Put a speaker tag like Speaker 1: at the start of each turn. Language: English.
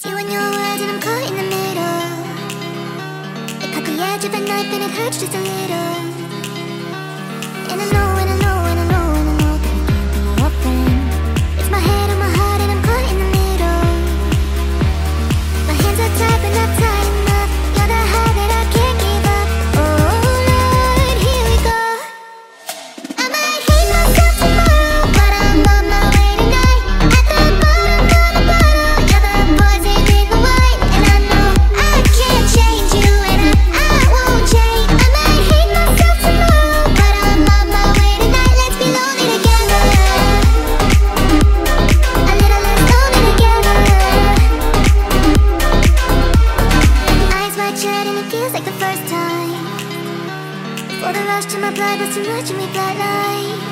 Speaker 1: You and your words and I'm caught in the middle. It cut the edge of a knife and it hurts just a little. And I know, and I know, and I know, and I know that I can't be your friend. It's my head on my heart and I'm caught in the middle. My hands are tied but not tight enough. You're the high that I can't give up. Oh Lord, here we go. I might hate myself tomorrow, but I'm on my way tonight. At the bottom of the bottle, you're the poison in the wine. And I know I can't change you, and I won't change. I might hate myself tomorrow, but I'm on my way tonight. Let's be lonely together, a little less lonely together. Eyes wide shut and it feels like the first time. Before the rush to my blood was too much of me, blood light.